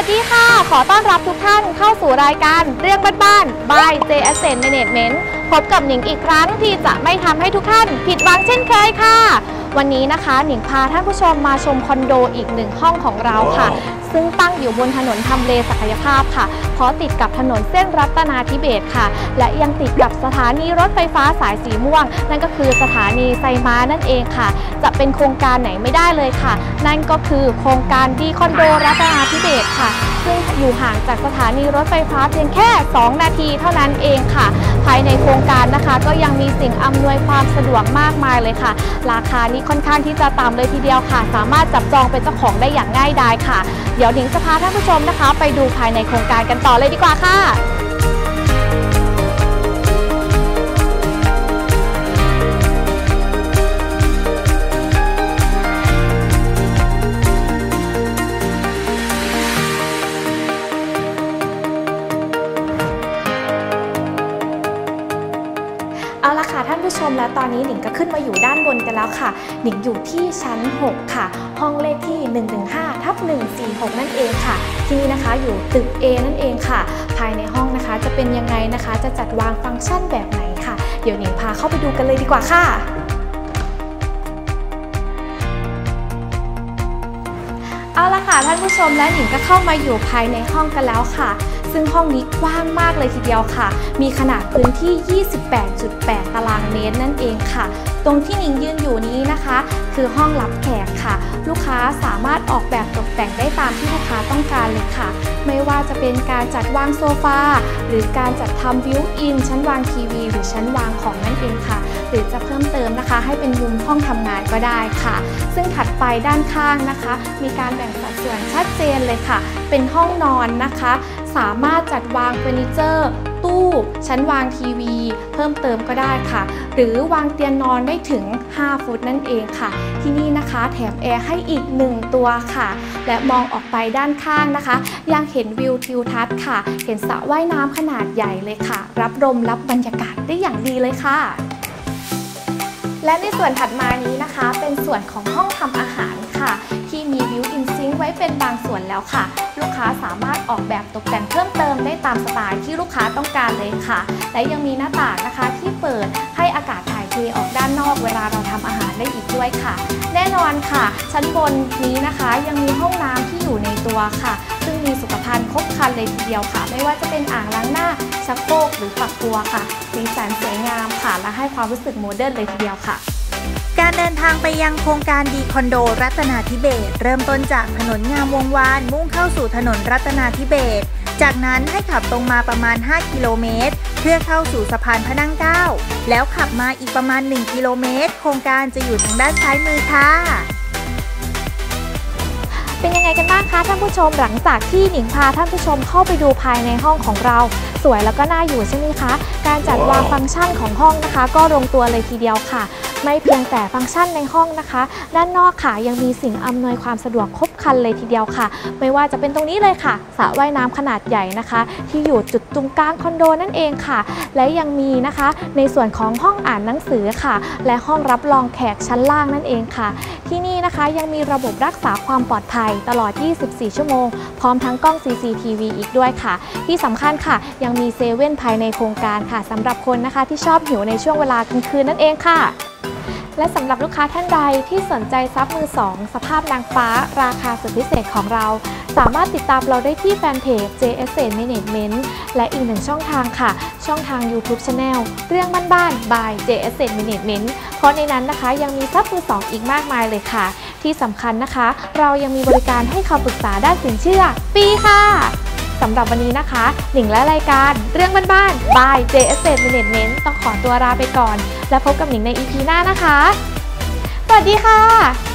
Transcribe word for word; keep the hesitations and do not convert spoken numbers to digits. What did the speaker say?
วัสดีค่ะขอต้อนรับทุกท่านเข้าสู่รายการเรื่องบ้านๆ by J Asset Management พบกับหนิงอีกครั้งที่จะไม่ทำให้ทุกท่านผิดหวังเช่นเคยค่ะวันนี้นะคะหนิงพาท่านผู้ชมมาชมคอนโดอีกหนึ่งห้องของเราค่ะ wow. ซึ่งตั้งอยู่บนถนนทำเลศักยภาพค่ะเพราะติดกับถนนเส้นรัตนาธิเบศค่ะและยังติดกับสถานีรถไฟฟ้าสายสีม่วงนั่นก็คือสถานีไซม้านั่นเองค่ะจะเป็นโครงการไหนไม่ได้เลยค่ะนั่นก็คือโครงการดีคอนโดรัตนาธิเบศค่ะซึ่งอยู่ห่างจากสถานีรถไฟฟ้าเพียงแค่สองนาทีเท่านั้นเองค่ะภายในโครงการนะคะก็ยังมีสิ่งอำนวยความสะดวกมากมายเลยค่ะราคานี้ค่อนข้างที่จะต่ำเลยทีเดียวค่ะสามารถจับจองเป็นเจ้าของได้อย่างง่ายดายค่ะเดี๋ยวหนิงจะพาท่านผู้ชมนะคะไปดูภายในโครงการกันต่อเลยดีกว่าค่ะเอาละค่ะท่านผู้ชมและตอนนี้หนิงก็ขึ้นมาอยู่ด้านบนกันแล้วค่ะหนิงอยู่ที่ชั้นหกค่ะห้องเลขที่ หนึ่งหนึ่งห้า ทับ หนึ่งสี่หก นั่นเองค่ะที่นี่นะคะอยู่ตึก A นั่นเองค่ะภายในห้องนะคะจะเป็นยังไงนะคะจะจัดวางฟังก์ชันแบบไหนค่ะเดี๋ยวหนิงพาเข้าไปดูกันเลยดีกว่าค่ะเอาละค่ะท่านผู้ชมและหนิงก็เข้ามาอยู่ภายในห้องกันแล้วค่ะซึ่งห้องนี้กว้างมากเลยทีเดียวค่ะมีขนาดพื้นที่ ยี่สิบแปดจุดแปด ตารางเมตรนั่นเองค่ะตรงที่หนิงยืนอยู่นี้นะคะคือห้องรับแขกค่ะลูกค้าสามารถออกแบบตกแต่งได้ตามที่ลูกค้าต้องการเลยค่ะไม่ว่าจะเป็นการจัดวางโซฟาหรือการจัดทำบิวอินชั้นวางทีวีหรือชั้นวางของนั่นเองค่ะหรือจะเพิ่มเติมนะคะให้เป็นมุมห้องทำงานก็ได้ค่ะซึ่งถัดไปด้านข้างนะคะมีการแบ่งสัดส่วนชัดเจนเลยค่ะเป็นห้องนอนนะคะสามารถจัดวางเฟอร์นิเจอร์ตู้ชั้นวางทีวีเพิ่มเติมก็ได้ค่ะหรือวางเตียงนอนได้ถึงห้าฟุตนั่นเองค่ะที่นี่นะคะแถมแอร์ให้อีกหนึ่งตัวค่ะและมองออกไปด้านข้างนะคะยังเห็นวิวทิวทัศน์ค่ะเห็นสระว่ายน้ำขนาดใหญ่เลยค่ะรับลมรับบรรยากาศได้อย่างดีเลยค่ะและในส่วนถัดมานี้นะคะเป็นส่วนของห้องทำอาหารค่ะที่มีบิวอินซิงค์ไว้เป็นบางส่วนแล้วค่ะลูกค้าสามารถออกแบบตกแต่งเพิ่มเติมได้ตามสไตล์ที่ลูกค้าต้องการเลยค่ะและยังมีหน้าต่างนะคะที่เปิดให้อากาศถ่ายเทออกด้านนอกเวลาเราทำอาหารได้อีกด้วยค่ะแน่นอนค่ะชั้นบนนี้นะคะยังมีห้องน้ำที่อยู่ในตัวค่ะซึ่งมีสุขภัณฑ์ครบครันเลยทีเดียวค่ะไม่ว่าจะเป็นอ่างล้างหน้าชักโครกหรือฝักบัวค่ะสีสันสวยงามค่ะและให้ความรู้สึกโมเดิร์นเลยทีเดียวค่ะการเดินทางไปยังโครงการดีคอนโดรัตนาธิเบศเริ่มต้นจากถนนงามวงวานมุ่งเข้าสู่ถนนรัตนาธิเบศจากนั้นให้ขับตรงมาประมาณห้ากิโลเมตรเพื่อเข้าสู่สะพานพระนั่งเกล้าแล้วขับมาอีกประมาณหนึ่งกิโลเมตรโครงการจะอยู่ทางด้านซ้ายมือค่ะเป็นยังไงกันบ้างคะท่านผู้ชมหลังจากที่หนิงพาท่านผู้ชมเข้าไปดูภายในห้องของเราสวยแล้วก็น่าอยู่ใช่ไหมคะการจัดวางฟังก์ชันของห้องนะคะก็ลงตัวเลยทีเดียวค่ะไม่เพียงแต่ฟังก์ชันในห้องนะคะด้านนอกค่ะยังมีสิ่งอำนวยความสะดวกครบครันเลยทีเดียวค่ะไม่ว่าจะเป็นตรงนี้เลยค่ะสระว่ายน้ำขนาดใหญ่นะคะที่อยู่จุดตรงกลางคอนโดนั่นเองค่ะและยังมีนะคะในส่วนของห้องอ่านหนังสือค่ะและห้องรับรองแขกชั้นล่างนั่นเองค่ะที่นี่นะคะยังมีระบบรักษาความปลอดภัยตลอดยี่สิบสี่ชั่วโมงพร้อมทั้งกล้อง ซี ซี ที วี อีกด้วยค่ะที่สำคัญค่ะยังมีเซเว่นภายในโครงการค่ะสำหรับคนนะคะที่ชอบหิวในช่วงเวลากลางคืนนั่นเองค่ะและสำหรับลูกค้าท่านใดที่สนใจซับมือสองสภาพนางฟ้าราคาสุดพิเศษของเราสามารถติดตามเราได้ที่แฟนเพจ J Asset Management และอีกหนึ่งช่องทางค่ะช่องทาง YouTube Channel เรื่องบ้านๆ by J Asset Management เพราะในนั้นนะคะยังมีซับมือสองอีกมากมายเลยค่ะที่สำคัญนะคะเรายังมีบริการให้คำปรึกษาด้านสินเชื่อฟรีค่ะสำหรับวันนี้นะคะหนิงและรายการเรื่องบ้านๆ by J Asset Management ต้องขอตัวลาไปก่อนและพบกับหนิงใน อี พี หน้านะคะสวัสดีค่ะ